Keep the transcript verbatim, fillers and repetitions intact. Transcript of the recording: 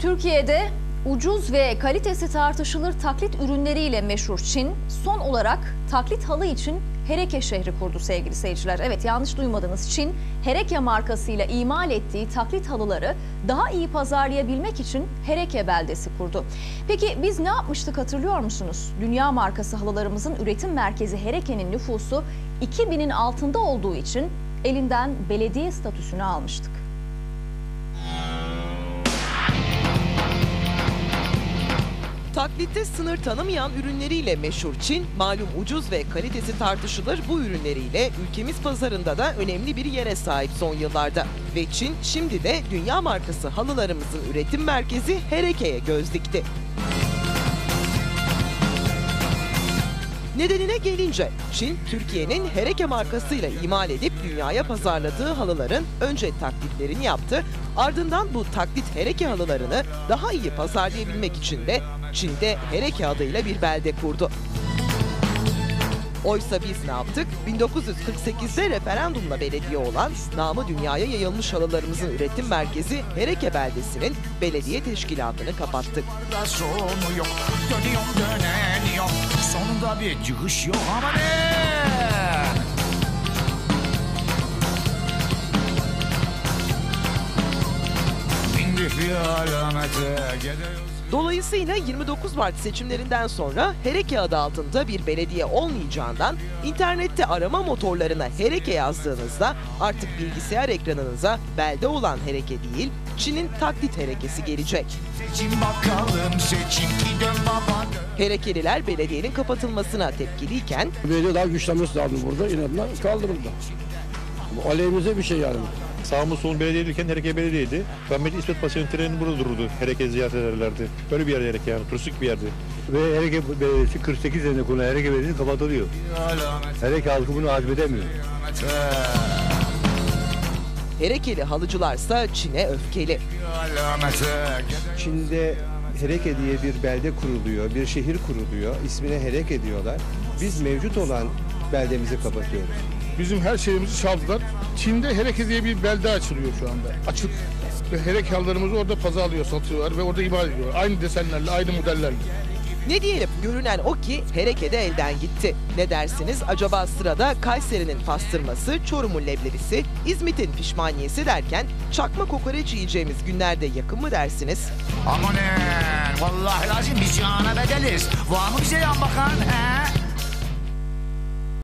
Türkiye'de ucuz ve kalitesi tartışılır taklit ürünleriyle meşhur Çin, son olarak taklit halı için Hereke şehri kurdu sevgili seyirciler. Evet, yanlış duymadınız. Çin, Hereke markasıyla imal ettiği taklit halıları daha iyi pazarlayabilmek için Hereke beldesi kurdu. Peki biz ne yapmıştık hatırlıyor musunuz? Dünya markası halılarımızın üretim merkezi Hereke'nin nüfusu iki binin altında olduğu için elinden belediye statüsünü almıştık. Taklitte sınır tanımayan ürünleriyle meşhur Çin, malum ucuz ve kalitesi tartışılır bu ürünleriyle ülkemiz pazarında da önemli bir yere sahip son yıllarda. Ve Çin şimdi de dünya markası halılarımızın üretim merkezi Hereke'ye göz dikti. Nedenine gelince, Çin, Türkiye'nin Hereke markasıyla imal edip dünyaya pazarladığı halıların önce taklitlerini yaptı, ardından bu taklit Hereke halılarını daha iyi pazarlayabilmek için de Çin'de Hereke adıyla bir belde kurdu. Oysa biz ne yaptık? bin dokuz yüz kırk sekizde referandumla belediye olan, namı dünyaya yayılmış halılarımızın üretim merkezi Hereke beldesinin belediye teşkilatını kapattık. Sonu yok, dönüyorum dönen yok, sonunda bir çıkış yok ama ne? Bindik bir alamete gidiyoruz. Dolayısıyla yirmi dokuz Mart seçimlerinden sonra Hereke adı altında bir belediye olmayacağından internette arama motorlarına Hereke yazdığınızda artık bilgisayar ekranınıza belde olan Hereke değil, Çin'in taklit Herekesi gelecek. Seçin bakalım, seçin ki dön baba dön. Herekeliler belediyenin kapatılmasına tepkiliyken Belediye daha güçlenmesi lazım burada, inadına kaldırıldı. Bu aleyhimize bir şey yani. Sağımız solum belediyeyken Hereke belediyeydi. Rahmetli İsmet Paşa'nın treni burada dururdu. Hereke ziyaret ederlerdi. Böyle bir yer Hereke yani, turistik bir yerdi. Ve Hereke Belediyesi kırk sekiz senedir kullanan Hereke Belediyesi kapatılıyor. Hereke halkı bunu hazmedemiyor. Herekeli halıcılarsa Çin'e öfkeli. Çin'de Hereke diye bir belde kuruluyor, bir şehir kuruluyor. İsmine Hereke diyorlar. Biz mevcut olan beldemizi kapatıyoruz. Bizim her şeyimizi çaldılar. Çin'de Hereke diye bir belde açılıyor şu anda. Açık. Ve Hereke halılarımızı orada pazarlıyor, satıyorlar ve orada imal ediyorlar. Aynı desenlerle, aynı modellerle. Ne diyelim, görünen o ki Hereke de elden gitti. Ne dersiniz, acaba sırada Kayseri'nin pastırması, Çorum'un leblebisi, İzmit'in pişmaniyesi derken çakma kokoreç yiyeceğimiz günlerde yakın mı dersiniz? Amanın, vallahi lazım biz cihana bedeliz. Var mı bize yan bakan he?